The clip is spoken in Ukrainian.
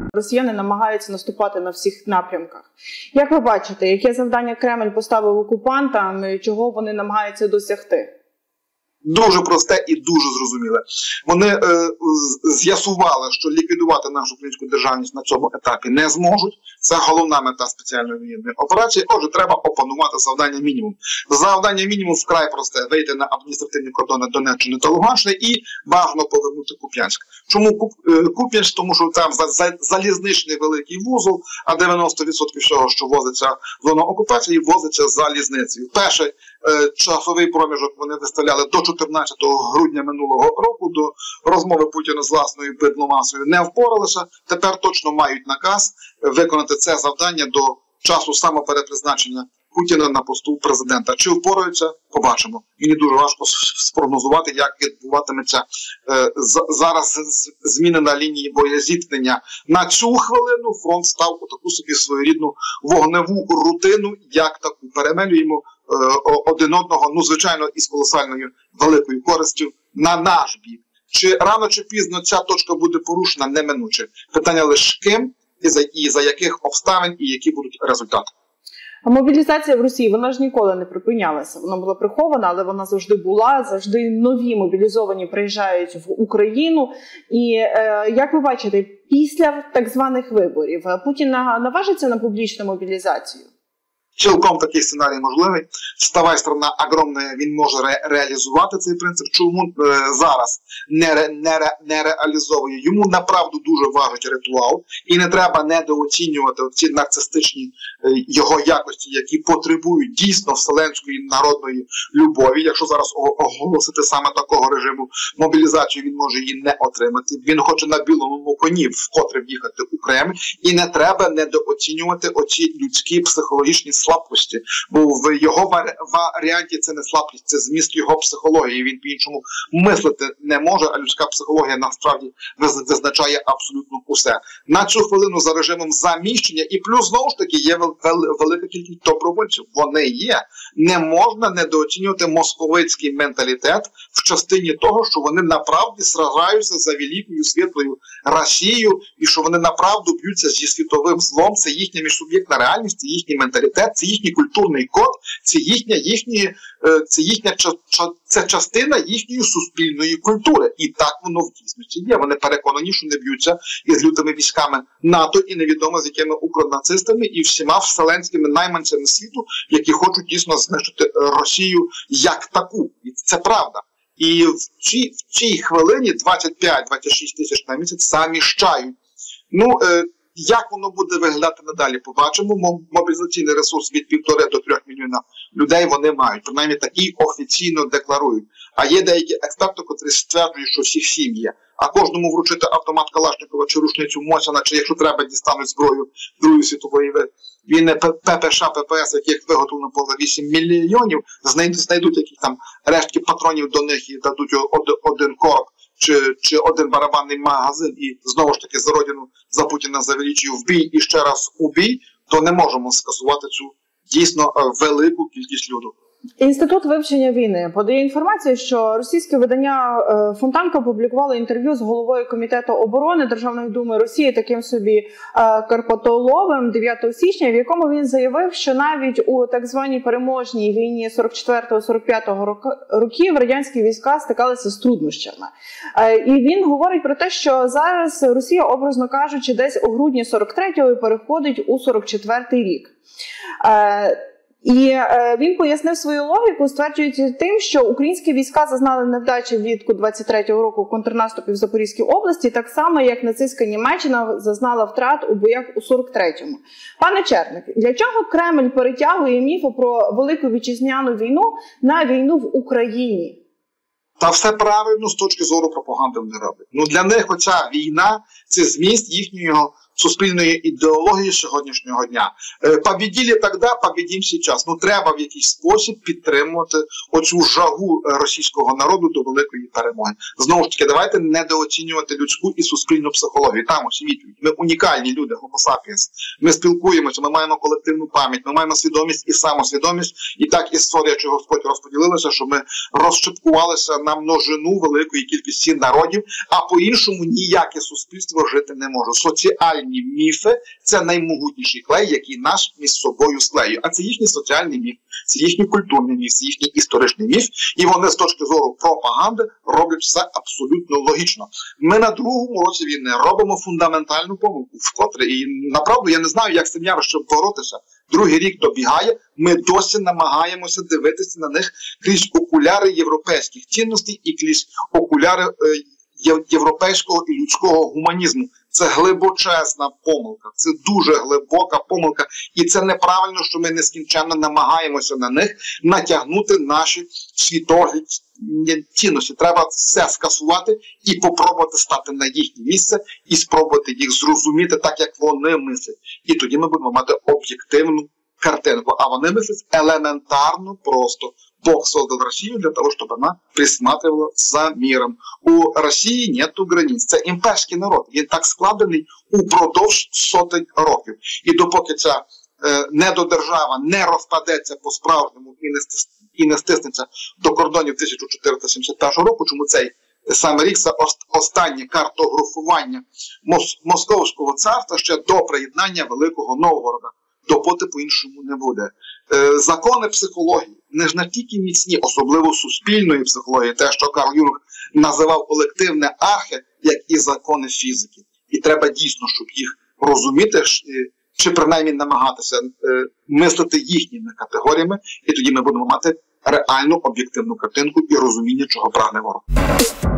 росіяни намагаються наступати на всіх напрямках. Як ви бачите, яке завдання Кремль поставив окупантам, чого вони намагаються досягти? Дуже просте і дуже зрозуміле. Вони з'ясували, що ліквідувати нашу українську державність на цьому етапі не зможуть. Це головна мета спеціальної воєнної операції. Отже, треба опанувати завдання мінімум. Завдання мінімум вкрай просте – вийти на адміністративні кордони Донеччини та Луганщини і бажано повернути Куп'янськ. Чому Куп'янськ? Тому що там залізничний великий вузол, а 90% всього, що возиться в зону окупації, возиться залізницею. Перший часовий проміжок вони виставляли до 14 грудня минулого року, до розмови Путіна з власною бидломасою не впоралися. Тепер точно мають наказ виконати це завдання до часу самоперепризначення Путіна на посту президента. Чи впораються? Побачимо. Мені дуже важко спрогнозувати, як відбуватиметься зараз зміни на лінії боєзіткнення. На цю хвилину фронт став у таку собі своєрідну вогневу рутину, як таку. Перемелюємо один одного, ну, звичайно, із колосальною великою користю на наш бік. Чи рано, чи пізно ця точка буде порушена, неминуче. Питання лише ким і за яких обставин, і які будуть результати. А мобілізація в Росії, вона ж ніколи не припинялася. Вона була прихована, але вона завжди була, завжди нові мобілізовані приїжджають в Україну. І, як ви бачите, після так званих виборів Путін наважиться на публічну мобілізацію? Цілком такий сценарій можливий. Вставай, страна огромна, він може реалізувати цей принцип. Чому зараз не реалізовує? Йому направду дуже важить ритуал. І не треба недооцінювати ці нарцистичні його якості, які потребують дійсно вселенської народної любові. Якщо зараз оголосити саме такого режиму мобілізацію, він може її не отримати. Він хоче на білому коні вкотре в'їхати у Кремль. І не треба недооцінювати оці людські психологічні слабкості, бо в його варіанті це не слабкість, це зміст його психології, він по-іншому мислити не може, а людська психологія насправді визначає абсолютно усе. На цю хвилину за режимом заміщення, і плюс, знову ж таки, є велика кількість добровольців, вони є. Не можна недооцінювати московицький менталітет в частині того, що вони направді сражаються за великою світлою Росією, і що вони направду б'ються зі світовим злом, це їхня міжсуб'єктна реальність, це їхній менталітет, це їхній культурний код, це частина їхньої суспільної культури. І так воно в дійсності є. Вони переконані, що не б'ються із лютими військами НАТО і невідомо з якими укронацистами і всіма вселенськими найманцями світу, які хочуть дійсно знищити Росію як таку. І це правда. І в цій хвилині 25-26 тисяч на місяць заміщають. Як воно буде виглядати надалі, побачимо. Мобілізаційний ресурс від 1,5 до 3 мільйона людей вони мають. Принаймні такі офіційно декларують. А є деякі експерти, котрі стверджують, що всіх 7 є. А кожному вручити автомат Калашникова чи рушницю Мосіна, чи якщо треба дістануть зброю Другої світової війни, ППШ, ППС, яких виготовлено поза 8 мільйонів, знайдуть якісь там рештки патронів до них і дадуть один короб чи один барабанний магазин і знову ж таки за родину, за Путіна, за величію в бій і ще раз у бій, то не можемо скасувати цю дійсно велику кількість люду. Інститут вивчення війни подає інформацію, що російське видання Фонтанка опублікувало інтерв'ю з головою Комітету оборони Державної думи Росії, таким собі Карпатоловим, 9 січня, в якому він заявив, що навіть у так званій переможній війні 44-45 років радянські війська стикалися з труднощами. І він говорить про те, що зараз Росія, образно кажучи, десь у грудні 43-го переходить у 44-й рік. І він пояснив свою логіку, стверджуючи тим, що українські війська зазнали невдачі влітку 23-го року в контрнаступі в Запорізькій області, так само, як нацистська Німеччина зазнала втрат у боях у 43-му. Пане Черник, для чого Кремль перетягує міфи про Велику Вітчизняну війну на війну в Україні? Та все правильно з точки зору пропаганди вони роблять. Для них оця війна – це зміст їхнього суспільної ідеології сьогоднішнього дня. Побіділи тоді, побідім зараз. Треба в якийсь спосіб підтримувати оцю жагу російського народу до великої перемоги. Знову ж таки, давайте недооцінювати людську і суспільну психологію. Там усі відповідь. Ми унікальні люди, Homo sapiens. Ми спілкуємося, ми маємо колективну пам'ять, ми маємо свідомість і самосвідомість. І так історія, чи Господь розподілилася, що ми розчепкувалися на множину великої кількості народів, а по-іншому ніяке суспільство жити не може. Соціальні соціальні міфи – це наймогутніший клей, який наш між собою склеює. А це їхній соціальний міф, це їхній культурний міф, це їхній історичний міф. І вони з точки зору пропаганди роблять все абсолютно логічно. Ми на другому році війни робимо фундаментальну помилку вкотре. І направду я не знаю, як з цим явищем боротися. Другий рік добігає, ми досі намагаємося дивитися на них крізь окуляри європейських цінностей і крізь окуляри європейського і людського гуманізму. Це глибочезна помилка, це дуже глибока помилка. І це неправильно, що ми нескінченно намагаємося на них натягнути наші світогляд цінності. Треба все скасувати і попробувати стати на їхнє місце і спробувати їх зрозуміти так, як вони мислять. І тоді ми будемо мати об'єктивну картинку. А вони мислять елементарно просто. Бог создал Россию для того, чтобы она присматривала за миром. У Росії нету границь. Це імперський народ. Він так складений упродовж сотень років. І допоки ця недодержава не розпадеться по-справжньому і не стиснеться до кордонів 1471 року, чому цей саме рік це останнє картографування Московського царства ще до приєднання Великого Новгорода. Допоки по-іншому не буде. Закони психології не ж настільки міцні, особливо суспільної психології, те, що Карл Юнг називав колективне архе, як і закони фізики. І треба дійсно, щоб їх розуміти, чи принаймні намагатися мислити їхніми категоріями, і тоді ми будемо мати реальну об'єктивну картинку і розуміння, чого прагне ворог.